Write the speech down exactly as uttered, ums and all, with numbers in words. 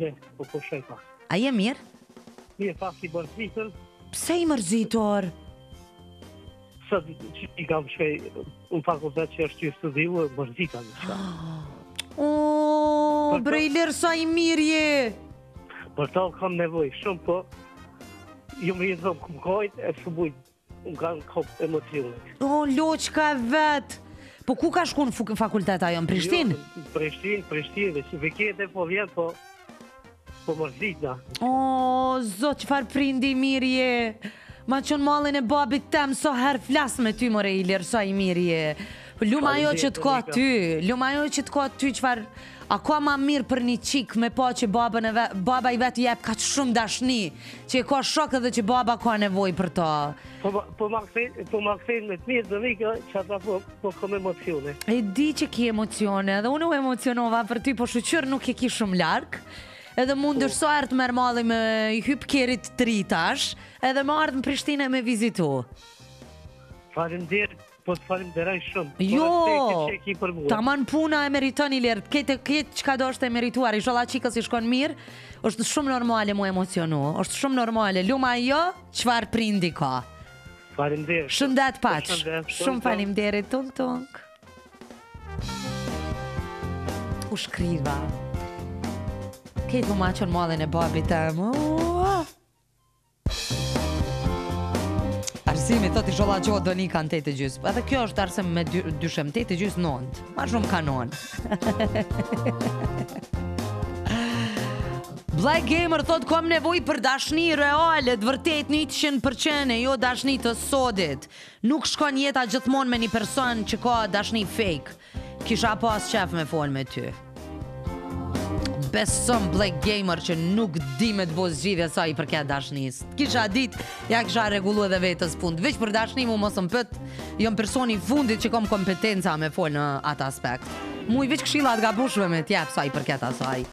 Je, po po shej pa. A je mirë? Mirë pa si bërëzitën, Pse i mërzitur? sot që i kam shkej në fakultet që është që studiu, bërëzita në shka. O, bre Ilir, sa i mirë je. Për ta kam nevoj shumë, po ju më jetë më këmkojt e së bujt, unë kanë kop emocionet. O, loqka e vetë. Po ku ka shku në fakultet ajo, në Prishtinë? Jo, Prishtinë, Prishtinë, dhe që vekete po vjen, po po mërzitna. O, zot, qëfar prindi i mirë je. Ma qënë mallin e babit tem, so herë flas me ty, more Ilir, sa i mirë je. Luma ajo që të ka ty, luma ajo që të ka ty, qëfar, a ka ma mirë për një qik me pa që babën e vet, baba i vetë jep ka shumë dashni, që e ka shok edhe që baba ka nevoj për ta. Po ma- po ma kthej, po ma kthej me të mirë dhe vika, që ata po, po kom emocione. E di që ki emocione, edhe unë u emocionova për ty, po shqyr nuk e ki shumë larkë, edhe mund është so ardë merë mali me i hyp kerit të ritash, edhe më ardë në Prishtinë me vizitu. Faleminderit, po të falenderoj shumë. Jo, Po respekti që e ki për mua. taman puna e meriton Ilir, këtë këtë çka do është e merituar, inshallah çika si shkon mirë, është shumë normale mu emocionu, është shumë normale. Luma jo, çfarë prindi ka. Faleminderit. Shëndet paç. Shëndet, Shumë tunk, faleminderit, tunk tunk. U shkriva. Këtë mu ma qënë mallin e babit tem. Ua. Arsimi, thot i sholla qohë do një kanë tete gjysë. Edhe kjo është arsim me dy, dyshem, tete gjysë nëndë. Ma shumë kanon. Black Gamer thot kom nevoj për dashni reale, të vërtet një njëqind përqind, jo dashni të sodit. Nuk shkon jeta gjithmonë me një person që ka dashni fake. Kisha pas qef me fol me ty. Besom Black Gamer që nuk di me të bo zgjidhja sa i përket dashnis. Kisha dit, ja kisha regulu edhe vetës punë. Veç për dashni mu mos më pët, jom personi fundit që kom kompetenca me fol në atë aspekt. Mu i veç këshillat gabushme me tjep sa i përket asaj.